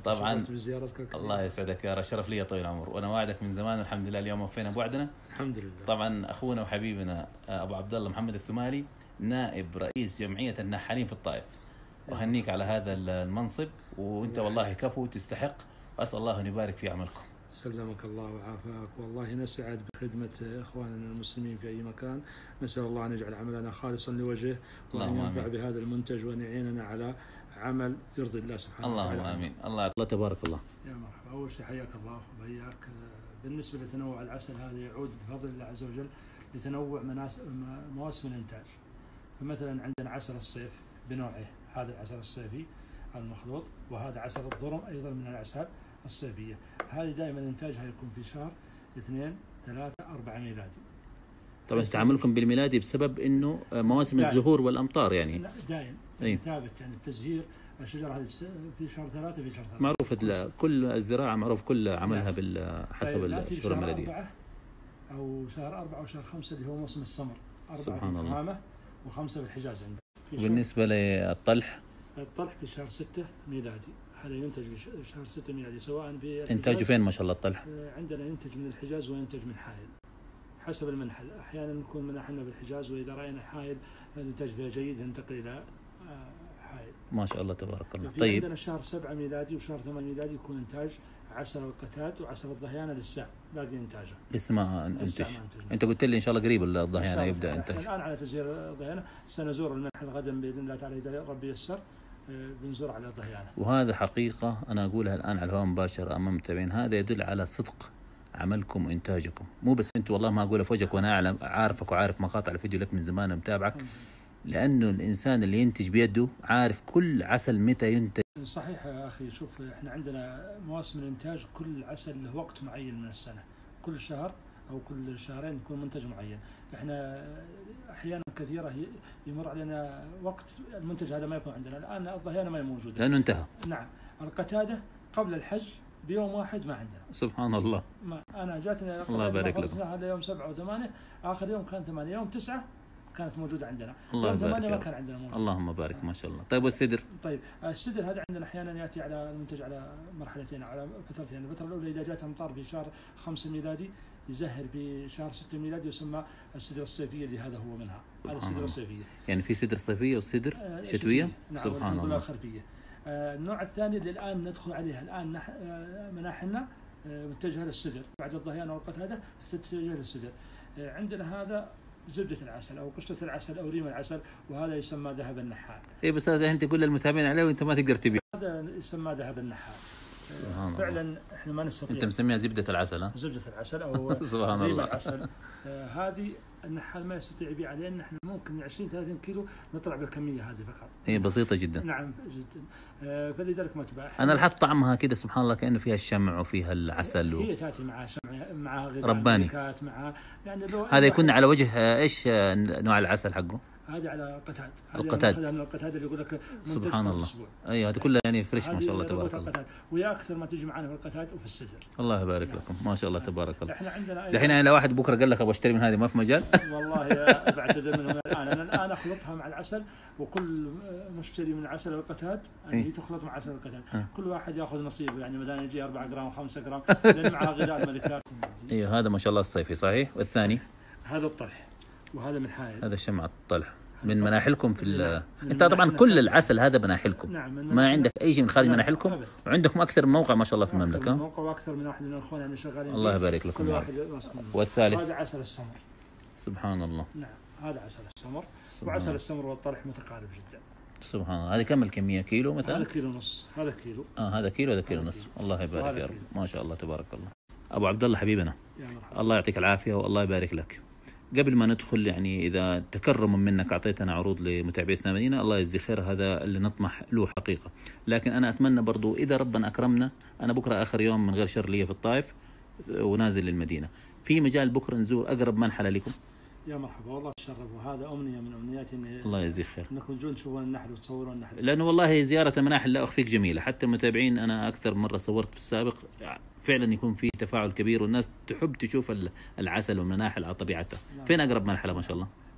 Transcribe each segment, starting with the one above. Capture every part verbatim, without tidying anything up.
طبعا بزيارتك. الله يسعدك يا رب، شرف لي طويل العمر، وانا واعدك من زمان والحمد لله اليوم وفينا بوعدنا الحمد لله. طبعا اخونا وحبيبنا ابو عبد الله محمد الثمالي نائب رئيس جمعيه النحالين في الطائف، اهنيك على هذا المنصب وانت والله كفو تستحق، واسال الله ان يبارك في عملكم. سلمك الله وعافاك، والله نسعد بخدمة إخواننا المسلمين في أي مكان، نسأل الله أن يجعل عملنا خالصا لوجهه وأن ينفع بهذا المنتج وأن يعيننا على عمل يرضي الله سبحانه اللهم وتعالى. اللهم آمين. الله الله تبارك الله. يا مرحبا. أول شيء حياك الله وبياك. بالنسبة لتنوع العسل هذا يعود بفضل الله عز وجل لتنوع مواسم الإنتاج. فمثلا عندنا عسل الصيف بنوعه، هذا العسل الصيفي المخلوط، وهذا عسل الضرم أيضا من الأعساب الصيفية. هذه دائما إنتاجها يكون في شهر اثنين ثلاثة أربعة ميلادي. طبعا تعاملكم بالميلادي بسبب إنه مواسم دائم. الزهور والأمطار يعني. لا دائم يعني ثابت، يعني التزهير الشجرة هذه في شهر ثلاثة في شهر ثلاثة. معروف كل الزراعة معروف كل عملها بحسب الشهور الميلادية. أربعة أو شهر أربعة أو شهر خمسة اللي هو موسم السمر. سبحان الله. تمامة وخمسة بالحجاز عندنا. بالنسبة للطلح؟ الطلح في شهر ستة ميلادي، هذا ينتج في شهر ستة ميلادي سواء في إنتاجه فين ما شاء الله الطلح؟ عندنا ينتج من الحجاز وينتج من حائل حسب المنحل، أحيانا نكون منحلنا بالحجاز وإذا رأينا حائل الإنتاج فيها جيد ننتقل إلى حائل. ما شاء الله تبارك الله. طيب عندنا شهر سبعة ميلادي وشهر ثمانية ميلادي يكون إنتاج عسل القتاد وعسل الضهيانة للساع، باقي إنتاجه لسه ما انتج. أنت قلت لي إن شاء الله قريب الضهيانة يبدأ إنتاج. الآن على تسجيل الضهيانة، سنزور المنحل غدا بإذن الله تعالى إذا ربي يسر، بنزور على الضهيانة. وهذا حقيقة أنا أقولها الآن على الهواء مباشر أمام المتابعين، هذا يدل على صدق عملكم وإنتاجكم، مو بس أنت والله ما أقولها في وجهك وأنا أعلم عارفك وعارف مقاطع الفيديو لك من زمان ومتابعك، لأنه الإنسان اللي ينتج بيده عارف كل عسل متى ينتج. صحيح يا أخي، شوف إحنا عندنا مواسم الإنتاج، كل عسل له وقت معين من السنة، كل شهر أو كل شهرين يكون منتج معين. إحنا أحيانا كثيرة يمر علينا وقت المنتج هذا ما يكون عندنا، الآن الضهيانة ما هي موجودة لأنه انتهى. نعم. القتادة قبل الحج بيوم واحد ما عندنا. سبحان الله. ما أنا جاتني الله يبارك لكم. هذا يوم سبعة وثمانية، آخر يوم كان ثمانية، يوم تسعة كانت موجودة عندنا. الله يوم يبارك ثمانية ما كان عندنا موجود. اللهم بارك ما شاء الله. طيب والسدر؟ طيب السدر هذا عندنا أحيانا يأتي على المنتج على مرحلتين على فترتين. الفترة الأولى إذا جاءت أمطار في شهر خمسة ميلادي يزهر بشهر ستة ميلادي يسمى السدر الصيفية، اللي هذا هو منها. هذا السدر الصيفية. يعني في سدر صيفية وسدر آه شتوية؟ نعم. سبحان الله. خرفية. آه النوع الثاني اللي الآن ندخل عليها الآن نح... آه مناحلنا آه متجهة للسدر، بعد الضهيانة والقتادة تتجه للسدر. آه عندنا هذا زبدة العسل أو قشرة العسل أو ريم العسل، وهذا يسمى ذهب النحال. إيه بس هذا أنت كل المتابعين عليه وأنت ما تقدر تبيع. هذا يسمى ذهب النحال. فعلا احنا ما نستطيع. انت مسميها زبده العسل؟ ها زبده العسل او سبحان الله. العسل. آه هذه النحال ما يستطيع يبيع، لان احنا ممكن عشرين ثلاثين كيلو نطلع بالكميه هذه فقط. هي بسيطه جدا. نعم جدا. آه فلذلك ما تباع. انا لاحظت طعمها كده سبحان الله كانه فيها الشمع وفيها العسل. هي تاتي مع شمع مع غذاء رباني. مع يعني لو هذا يكون على وجه ايش نوع العسل حقه؟ هذه على القتاد. القتاد. هذا القتاد اللي يقول لك سبحان الله. ايوه هذا كله يعني فريش ما شاء الله تبارك الله. ويا اكثر ما تيجي معنا في القتاد وفي السدر. الله يبارك نعم. لكم ما شاء الله تبارك الله. احنا عندنا دحين انا لو واحد بكره قال لك ابغى اشتري من هذه ما في مجال؟ والله بعتذر منهم الان. انا الان اخلطها مع العسل، وكل مشتري من عسل القتاد يعني تخلط مع عسل القتاد، كل واحد ياخذ نصيبه، يعني مثلا يجي أربعة جرام خمسة جرام لان معها غذاء الملكات. ايوه هذا ما شاء الله الصيفي صحيح. والثاني هذا الطلح، وهذا من حائل. هذا شمع الطلح من مناحلكم في انت طبعا كل العسل هذا مناحلكم. نعم. ما عندك اي شيء من خارج مناحلكم، وعندكم اكثر من موقع ما شاء الله في المملكه. موقع واكثر من واحد من الاخوان اللي شغالين. الله يبارك لكم. كل واحد. والثالث هذا عسل السمر. سبحان الله. نعم هذا عسل السمر. وعسل السمر والطلح متقارب جدا. سبحان الله. هذه كم الكميه؟ كيلو مثلا؟ هذا كيلو ونص. هذا كيلو. اه هذا كيلو هذا كيلو ونص. الله يبارك يا رب. ما شاء الله تبارك الله. ابو عبد الله حبيبنا يا مرحبا. الله يعطيك العافيه والله يبارك لك. قبل ما ندخل يعني إذا تكرما منك أعطيتنا عروض لمتابعي سنا مدينة، الله يجزي خير، هذا اللي نطمح له حقيقة. لكن أنا أتمنى برضو إذا ربنا أكرمنا، أنا بكرة آخر يوم من غير شر لي في الطائف ونازل للمدينة، في مجال بكرة نزور أقرب منحلة لكم؟ يا مرحبا والله تشرف، وهذا أمنية من أمنياتي إن الله يجزيك خير إنكم تجون تشوفون النحل وتصورون النحل، لأنه والله زيارة المناحل لا أخفيك جميلة. حتى المتابعين أنا أكثر مرة صورت في السابق فعلا يكون في تفاعل كبير، والناس تحب تشوف العسل والمناحل على طبيعتها. نعم. فين أقرب منحلة ما شاء الله؟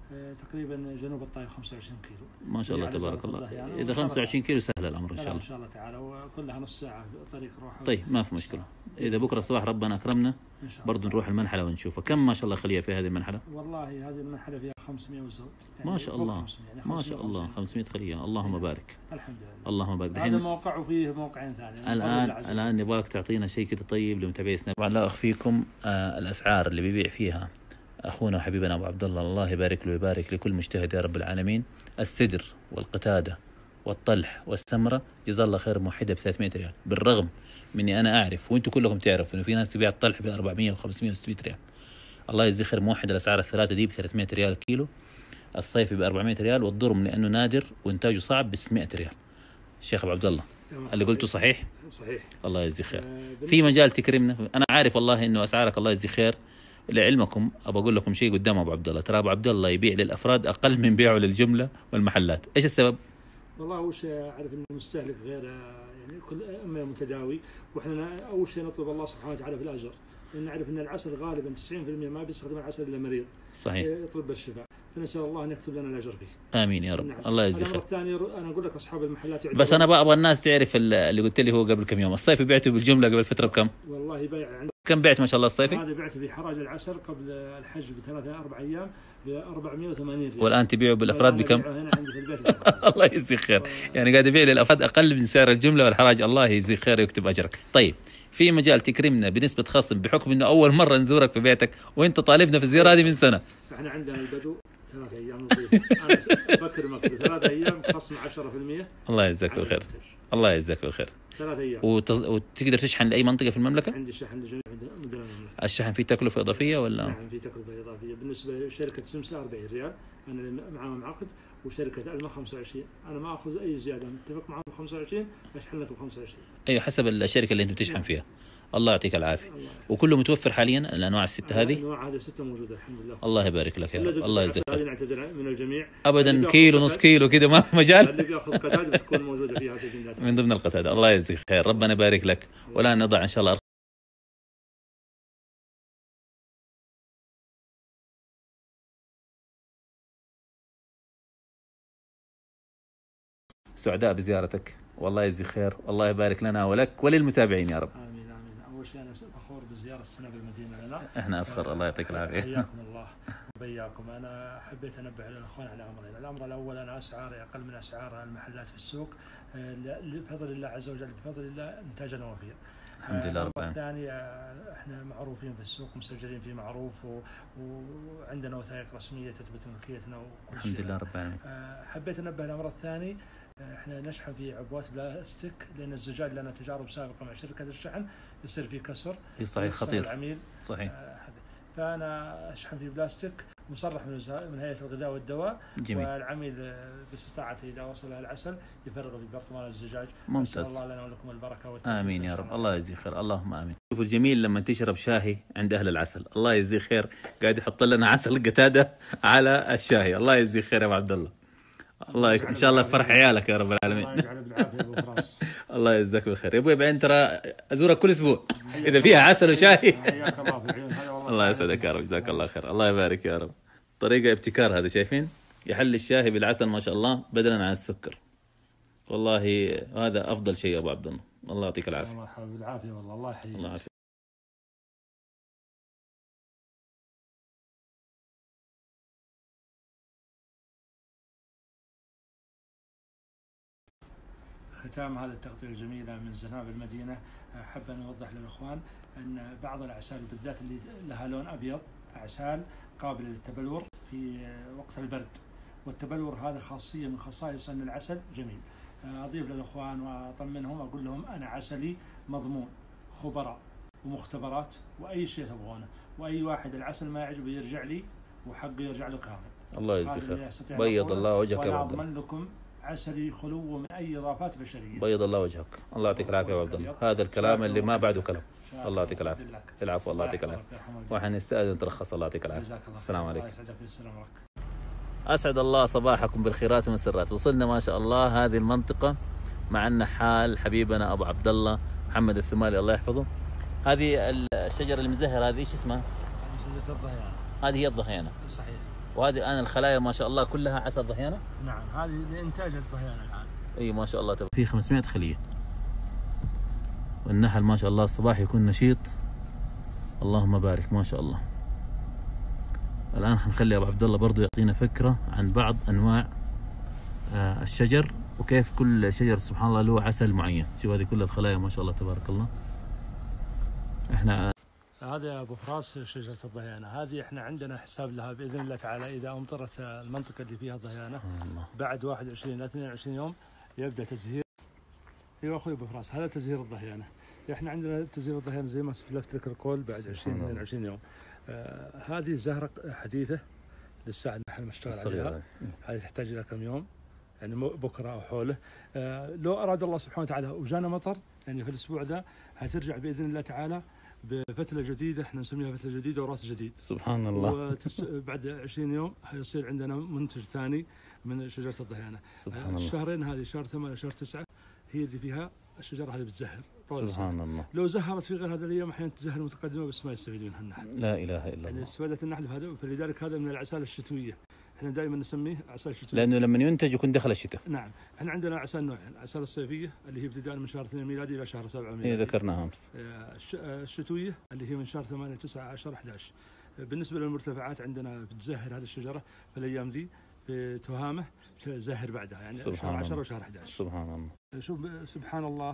تقريبا جنوب الطائف خمسة وعشرين كيلو. ما شاء الله تبارك الله. يعني إذا خمسة وعشرين كيلو سهل الأمر إن شاء الله. إن شاء الله تعالى، وكلها نص ساعة طريق روحة. طيب ما في مشكلة. إذا بكرة الصباح ربنا أكرمنا برضو نروح المنحلة ونشوفها. كم ما شاء الله خليها في هذه المنحلة؟ والله هذه المنحلة فيها خمسمائة وزود. يعني ما شاء الله. يعني ما شاء الله خمسمائة خلية. اللهم بارك. الحمد لله. اللهم بارك. هذا موقع وفيه موقعين ثانيين. الآن الآن نبغاك تعطينا شيء كده طيب لمتابعي سناب. طبعا لا أخفيكم آه الأسعار اللي بيبيع فيها أخونا وحبيبنا أبو عبد الله، الله يبارك له ويبارك لكل مجتهد يا رب العالمين. السدر والقتادة والطلح والسمرة جزاه الله خير موحدة ب ثلاثمائة ريال، بالرغم مني أنا أعرف وأنتم كلكم تعرفوا إنه في ناس تبيع الطلح ب أربعمائة وخمسمائة وستمائة ريال. الله يجزيه خير موحد الأسعار الثلاثة دي ب ثلاثمائة ريال كيلو، الصيفي ب أربعمائة ريال، والضرم لأنه نادر وإنتاجه صعب ب ستمائة ريال. الشيخ أبو عبد الله اللي قلته صحيح؟ صحيح. الله يجزيه خير. في مجال تكرمنا. أنا عارف والله إنه أسعارك الله يجزيه خير. لعلمكم أبى أقول لكم شيء قدام أبو عبد الله، ترى أبو عبد الله يبيع للأفراد أقل من بيعه للجملة والمحلات. إيش السبب؟ والله أول شيء أعرف إن المستهلك غير يعني كل أما متداوي، وإحنا أول شيء نطلب الله سبحانه وتعالى في الأجر، لأن نعرف إن العسل غالبا تسعين بالمئة ما بيستخدم العسل إلا مريض. صحيح. يطلب بالشفاء، فنسأل الله أن يكتب لنا الأجر فيه. آمين يا رب. نعم. الله يجزيه خير. الثاني أنا أقول لك أصحاب المحلات بس أنا بقى أبغى الناس تعرف اللي قلت لي هو قبل كم يوم، الصيفي بعته بالجملة قبل فترة بكم؟ والله بيع عند كم بعت ما شاء الله الصيفي؟ هذا بعته في حراج العسل قبل الحج بثلاثة أربع أيام ب أربعمائة وثمانين ريال. والآن تبيعه بالأفراد بكم؟ هنا عندي في البيت. الله يجزيه خير. يعني قاعد يبيع للأفراد أقل من سعر الجملة والحراج. الله يجزيه خير ويكتب أجرك. طيب في مجال تكرمنا بنسبة خصم بحكم إنه أول مرة نزورك في بيتك وأنت طالبنا في الزيارة هذه من سنة. إحنا عندنا البدو ثلاثة أيام نظيف. أنا بكرمك بثلاثة أيام خصم عشرة بالمئة. الله يجزاك الخير. الله يجزاك الخير. ثلاثة أيام. وتز... وتقدر تشحن لأي منطقة في المملكة؟ عندي شحن لجميع مدن المملكة. الشحن فيه تكلفة إضافية ولا؟ نعم فيه تكلفة إضافية. بالنسبة لشركة سمسة أربعين ريال أنا معاهم عقد، وشركة ألما خمسة وعشرين. أنا ما أخذ أي زيادة، متفق معهم خمسة وعشرين أشحن لك ب خمسة وعشرين. أيوة حسب الشركة اللي أنت بتشحن فيها. الله يعطيك العافية. وكله متوفر حاليا الأنواع الستة هذه؟ الأنواع هذه ستة موجودة الحمد لله. الله يبارك لك يا رب. الله يجزاك خير. نعتذر من الجميع. أبدا كيلو نص كيلو كده ما في مجال. اللي بياخذ قتادة بتكون موجودة فيها من ضمن القتادة. الله يجزيك خير. ربنا يبارك لك. والآن نضع إن شاء الله سعداء بزيارتك، والله يجزي خير، والله يبارك لنا ولك وللمتابعين يا رب. آمين آمين. أول شيء أنا فخور بزيارة السنة بالمدينة لنا. إحنا أفخر. الله يعطيك العافية. حياكم الله وبياكم. أنا حبيت أنبه للأخوان على أمرين. الأمر الأول أنا أسعاري أقل من أسعار المحلات في السوق بفضل الله عز وجل، بفضل الله إنتاجنا وفير. الحمد لله رب العالمين. الثاني احنا معروفين في السوق، مسجلين في معروف، وعندنا وثائق رسمية تثبت ملكيتنا وكل شيء. الحمد لله رب العالمين. حبيت أنبه الأمر الثاني، احنا نشحن في عبوات بلاستيك، لان الزجاج لنا تجارب سابقه مع شركه الشحن يصير في كسر. صحيح خطير. العميل صحيح. فانا اشحن في بلاستيك مصرح من هيئه الغذاء والدواء. جميل. والعميل باستطاعته اذا وصل العسل يفرغ في برطمان الزجاج. ممتاز. الله لنا ولكم البركه والتوفيق. امين يا رب. الله يجزيه خير. اللهم امين. شوفوا الجميل لما تشرب شاهي عند اهل العسل. الله يجزيه خير، قاعد يحط لنا عسل قتاده على الشاهي. الله يجزيه خير يا ابو عبد الله. الله يك... ان شاء الله فرح عيالك يا رب العالمين. الله يجعله بالعافيه ابو فراس. الله يجزاك بالخير يا ابوي. بعدين ترى ازورك كل اسبوع اذا فيها عسل وشاي. حياك الله في العيون. الله يسعدك يا رب. جزاك الله خير. الله يبارك يا رب. طريقه ابتكار هذا، شايفين؟ يحل الشاي بالعسل ما شاء الله بدلا عن السكر. والله هذا افضل شيء يا ابو عبد الله. الله يعطيك العافيه. مرحبا بالعافيه والله. الله يحييك. الله يعافيك. ختام هذا التغطية الجميلة من زناب المدينة، حابة أن أوضح للإخوان أن بعض الأعسال بالذات اللي لها لون أبيض أعسال قابلة للتبلور في وقت البرد، والتبلور هذا خاصية من خصائص أن العسل جميل. أضيف للإخوان وأطمنهم أقول لهم أنا عسلي مضمون، خبراء ومختبرات وأي شيء تبغونه، وأي واحد العسل ما يعجبه يرجع لي وحقه يرجع له كامل. الله يجزيك خير. بيض الله وجهك يا عبد الله. وأنا أضمن لكم عسلي خلو من أي إضافات بشرية. بيض الله وجهك. الله يعطيك العافية يا عبد الله. هذا الكلام اللي ما بعده كلام. الله يعطيك العافية. العفو. الله يعطيك العافية. وحنستأذن ترخص. الله يعطيك العافية. السلام عليكم. أسعد الله صباحكم بالخيرات والمسرات. وصلنا ما شاء الله هذه المنطقة مع النحال حبيبنا أبو عبد الله محمد الثمالي الله يحفظه. هذه الشجرة المزهرة هذه ايش اسمها؟ شجرة الضهيانة. هذه هي الضهيانة. صحيح. وهذه الان الخلايا ما شاء الله كلها عسل ضحيانه. نعم هذه لانتاج الضحيانه الان. اي ما شاء الله تبارك. في خمسمائة خليه، والنحل ما شاء الله الصباح يكون نشيط. اللهم بارك ما شاء الله. الان حنخلي ابو عبد الله برضه يعطينا فكره عن بعض انواع آه الشجر، وكيف كل شجر سبحان الله له عسل معين. شوف هذه كل الخلايا ما شاء الله تبارك الله. احنا هذا يا ابو فراس شجره الضحيانه، هذه احنا عندنا حساب لها باذن الله تعالى. اذا امطرت المنطقه اللي فيها ضحيانه بعد واحد وعشرين الى اثنين وعشرين يوم يبدا تزهير. ايوه اخوي ابو فراس، هذا تزهير الضحيانه. احنا عندنا تزهير الضحيانه زي ما سلفت لك القول بعد عشرين اثنين وعشرين يوم. آه هذه زهره حديثه لسه عندنا احنا مشتغل عليها. هذه تحتاج الى كم يوم، يعني بكره او حوله. آه لو اراد الله سبحانه وتعالى وجانا مطر يعني في الاسبوع ذا هترجع باذن الله تعالى بفتله جديده، احنا نسميها فتله جديده وراس جديد. سبحان الله. وتس... بعد عشرين يوم حيصير عندنا منتج ثاني من شجره الضحيانه. سبحان الله. الشهرين هذه شهر ثمانية شهر تسعة هي اللي فيها الشجره هذه بتزهر طول سبحان الله. لو زهرت في غير هذا الايام احيانا تزهر متقدمه بس ما يستفيد منها النحل. لا اله الا الله. يعني استفادت النحل هذا، فلذلك هذا من العسال الشتويه. احنا دائما نسميه عسل شتوي لانه لما ينتج يكون دخل الشتاء. نعم احنا عندنا عسل نوعين، العسل الصيفيه اللي هي ابتداء من شهر اثنين ميلادي الى شهر سبعة ميلادي. هي ذكرناها امس. الشتويه اللي هي من شهر ثمانية تسعة عشرة احد عشر. بالنسبه للمرتفعات عندنا بتزهر هذه الشجره في الايام ذي في تهامه تزهر بعدها، يعني شهر عشرة وشهر احد عشر. سبحان الله. شوف سبحان الله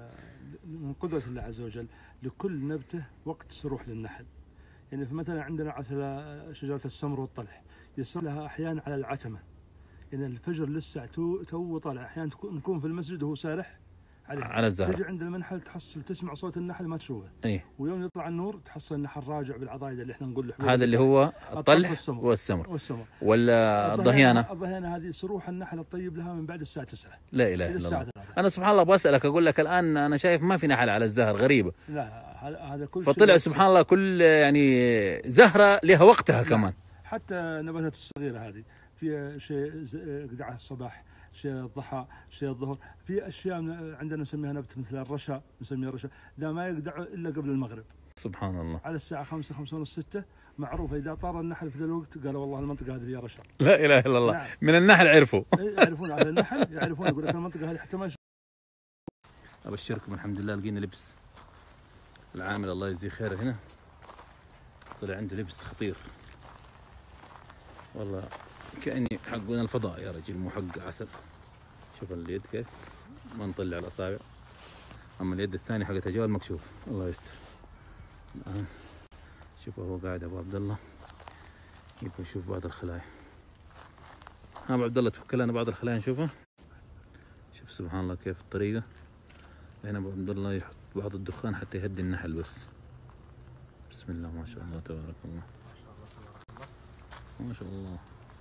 من قدره الله عز وجل لكل نبته وقت سروح للنحل. يعني مثلا عندنا عسل شجره السمر والطلح يصير لها احيانا على العتمه، يعني الفجر لسه تو, تو طالع، احيانا نكون في المسجد وهو سارح عليه على الزهر. تجي عند المنحل تحصل تسمع صوت النحل ما تشوفه. اي ويوم يطلع النور تحصل النحل راجع بالعضايد اللي احنا نقول له. هذا اللي هو الطلح والسمر. والسمر والسمر. ولا الضحيانه؟ الضحيانه هذه صروح النحل الطيب لها من بعد الساعه تسعة. لا اله الا الله. انا سبحان الله ابغى اسالك، اقول لك الان انا شايف ما في نحل على الزهر، غريبه. لا هذا كل فطلع سبحان الله كل يعني زهره لها وقتها كمان. حتى النباتات الصغيره هذه فيها شيء قدعه الصباح، شيء الضحى، شيء الظهر. في اشياء عندنا نسميها نبت مثل الرشا، نسميها الرشا لا ما يقدع الا قبل المغرب. سبحان الله. على الساعه خمسة خمسة ونص ستة معروفه، اذا طار النحل في ذا الوقت قالوا والله المنطقه هذه فيها رشا. لا اله الا الله. نعم. من النحل عرفوا. يعرفون على النحل، يعرفون يقول لك المنطقه هذه حتى ما. ابشركم الحمد لله لقينا لبس العامل الله يجزيه خير هنا، طلع عنده لبس خطير والله، كأني حقنا الفضاء يا رجل مو حق عسل. شوف اليد كيف ما نطلع الأصابع، أما اليد الثانية حقت جوال مكشوف. الله يستر. الآن شوف هو قاعد أبو عبد الله يبغى يشوف بعض الخلايا. ها أبو عبد الله تفك لنا بعض الخلايا نشوفها. شوف سبحان الله كيف الطريقة. هنا أبو عبد الله يحط بعض الدخان حتى يهدي النحل بس. بسم الله ما شاء الله تبارك الله. ما شاء الله.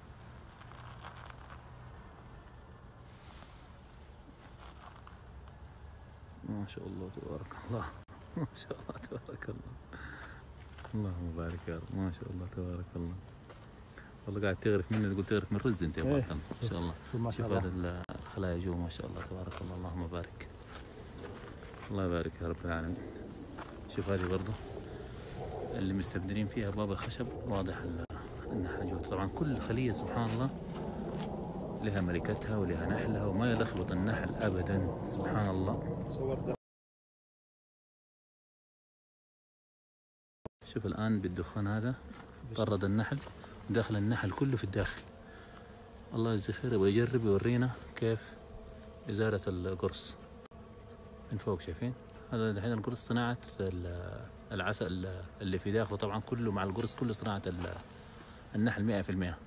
ما شاء الله تبارك الله. ما شاء الله تبارك الله. اللهم بارك يا رب. ما شاء الله تبارك الله. والله قاعد تغرف مني، تقول تغرف من رز انت يا ابو عبد الله. ما شاء الله. شوف هذا الخلايا جوا ما شاء الله تبارك الله. اللهم بارك. الله يبارك يا رب العالمين. شوف هذه برضه اللي مستبدلين فيها باب الخشب، واضح النحل جوا. طبعا كل خلية سبحان الله لها ملكتها ولها نحلها، وما يلخبط النحل ابدا. سبحان الله. شوف الان بالدخان هذا طرد النحل، داخل النحل كله في الداخل. الله يجزيه خير ويجرب يورينا كيف ازالة القرص من فوق. شايفين هذا الحين القرص صناعة العسل اللي في داخله، طبعا كله مع القرص كله صناعة النحل مئة في المئة.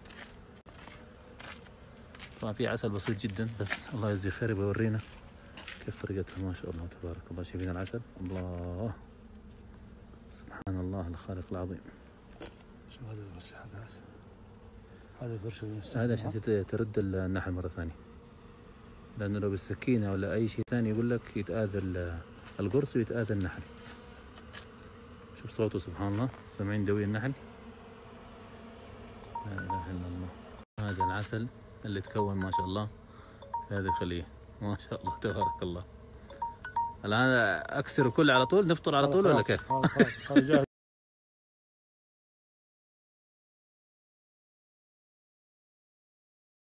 طبعا في عسل بسيط جدا بس الله يجزيه خير بيورينا كيف طريقتها. ما شاء الله تبارك الله. شايفين العسل؟ الله سبحان الله الخالق العظيم. شو هذا الفرش؟ هذا هذا الفرش هذا عشان ترد النحل مرة ثانية، لأنه لو بالسكينة ولا أي شيء ثاني يقول لك يتآذى القرص ويتآذى النحل. شوف صوته سبحان الله، سامعين دوي النحل؟ لا إله إلا الله. هذا العسل اللي تكون ما شاء الله في هذه الخلية. ما شاء الله تبارك الله. الآن أكسر كل على طول، نفطر على طول ولا كيف؟